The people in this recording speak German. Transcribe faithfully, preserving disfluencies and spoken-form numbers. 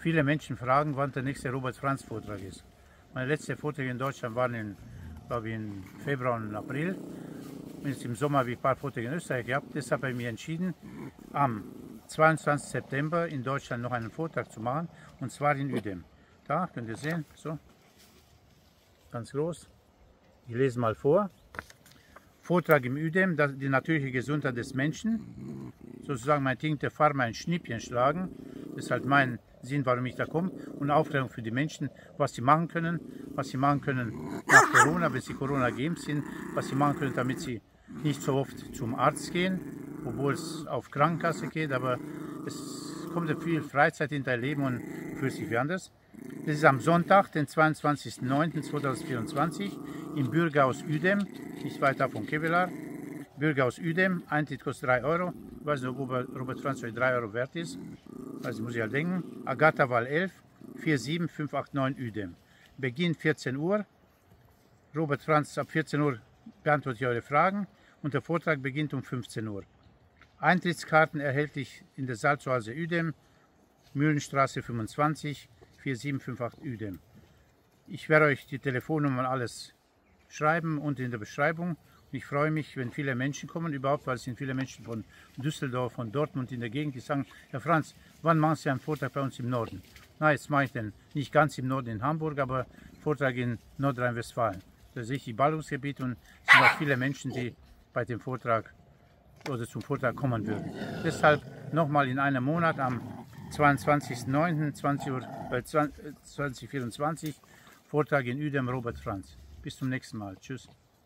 Viele Menschen fragen, wann der nächste Robert-Franz-Vortrag ist. Meine letzten Vorträge in Deutschland waren in, glaube ich, in Februar und April. Und jetzt im Sommer habe ich ein paar Vorträge in Österreich gehabt. Deshalb habe ich mich entschieden, am zweiundzwanzigsten September in Deutschland noch einen Vortrag zu machen. Und zwar in Uedem. Da könnt ihr sehen, so, ganz groß. Ich lese mal vor. Vortrag im Uedem, die natürliche Gesundheit des Menschen. Sozusagen mein Ding, der Pharma ein Schnippchen schlagen. Das ist halt mein Sinn, warum ich da komme. Und Aufklärung für die Menschen, was sie machen können, was sie machen können nach Corona, wenn sie Corona geimpft sind, was sie machen können, damit sie nicht so oft zum Arzt gehen, obwohl es auf Krankenkasse geht, aber es kommt ja viel Freizeit in dein Leben und fühlt sich wie anders. Das ist am Sonntag, den zweiundzwanzigsten neunten zweitausendvierundzwanzig im Bürgerhaus Uedem, nicht weit ab von Kevelaer. Bürgerhaus Uedem, Eintritt kostet drei Euro. Ich weiß nicht, ob Robert Franz euch drei Euro wert ist. Also muss ich halt denken. Agatha-Wall elf, vier sieben fünf acht neun Uedem. Beginn vierzehn Uhr. Robert Franz ab vierzehn Uhr beantwortet eure Fragen und der Vortrag beginnt um fünfzehn Uhr. Eintrittskarten erhältlich in der Salzoase Uedem, Mühlenstraße fünfundzwanzig, vier sieben fünf acht Uedem. Ich werde euch die Telefonnummer alles schreiben und in der Beschreibung. Und ich freue mich, wenn viele Menschen kommen, überhaupt, weil es sind viele Menschen von Düsseldorf, von Dortmund in der Gegend, die sagen, Herr Franz, wann machen Sie einen Vortrag bei uns im Norden? Na, jetzt mache ich den nicht ganz im Norden in Hamburg, aber Vortrag in Nordrhein-Westfalen. Da sehe ich die Ballungsgebiete und es sind auch viele Menschen, die bei dem Vortrag oder zum Vortrag kommen würden. Deshalb nochmal in einem Monat am zweiundzwanzigsten neunten zweitausendvierundzwanzig Vortrag in Uedem, Robert Franz. Bis zum nächsten Mal. Tschüss.